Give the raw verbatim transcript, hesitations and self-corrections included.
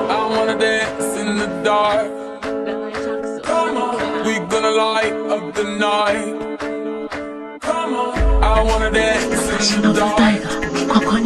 I wanna dance in the dark. Come on, we gonna light up the night. Come on, I wanna dance in the dark. 私の舞台がここに